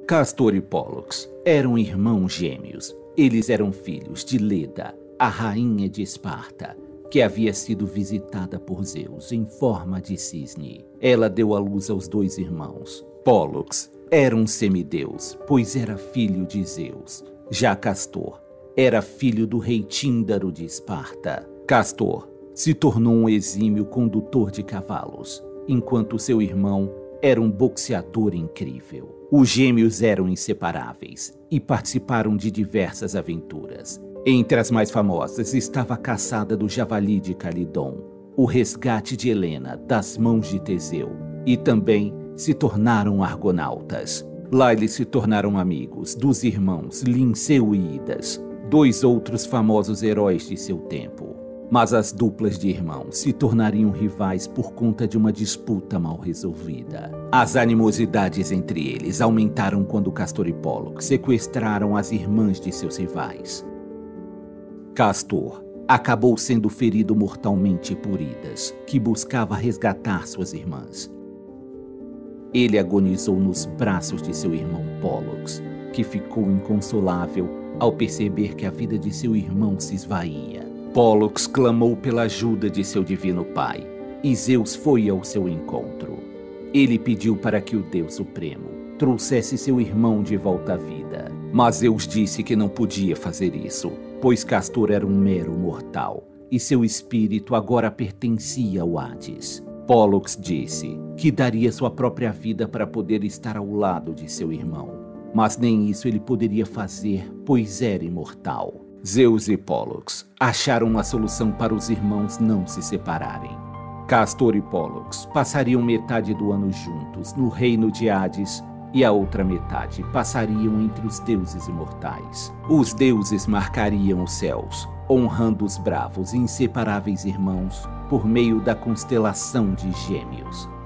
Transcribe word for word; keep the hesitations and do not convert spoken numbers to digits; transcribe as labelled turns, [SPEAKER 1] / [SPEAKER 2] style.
[SPEAKER 1] Castor e Pólux eram irmãos gêmeos. Eles eram filhos de Leda, a rainha de Esparta, que havia sido visitada por Zeus em forma de cisne. Ela deu à luz aos dois irmãos. Pólux era um semideus, pois era filho de Zeus. Já Castor era filho do rei Tíndaro de Esparta. Castor se tornou um exímio condutor de cavalos, enquanto seu irmão era um boxeador incrível. Os gêmeos eram inseparáveis e participaram de diversas aventuras. Entre as mais famosas estava a caçada do javali de Calidon, o resgate de Helena das mãos de Teseu, e também se tornaram argonautas. Lá eles se tornaram amigos dos irmãos Linceu e Idas, dois outros famosos heróis de seu tempo. Mas as duplas de irmãos se tornariam rivais por conta de uma disputa mal resolvida. As animosidades entre eles aumentaram quando Castor e Pólux sequestraram as irmãs de seus rivais. Castor acabou sendo ferido mortalmente por Idas, que buscava resgatar suas irmãs. Ele agonizou nos braços de seu irmão Pólux, que ficou inconsolável ao perceber que a vida de seu irmão se esvaía. Pólux clamou pela ajuda de seu divino pai, e Zeus foi ao seu encontro. Ele pediu para que o Deus Supremo trouxesse seu irmão de volta à vida. Mas Zeus disse que não podia fazer isso, pois Castor era um mero mortal, e seu espírito agora pertencia ao Hades. Pólux disse que daria sua própria vida para poder estar ao lado de seu irmão, mas nem isso ele poderia fazer, pois era imortal. Zeus e Pólux acharam uma solução para os irmãos não se separarem. Castor e Pólux passariam metade do ano juntos no reino de Hades e a outra metade passariam entre os deuses imortais. Os deuses marcariam os céus, honrando os bravos e inseparáveis irmãos por meio da constelação de Gêmeos.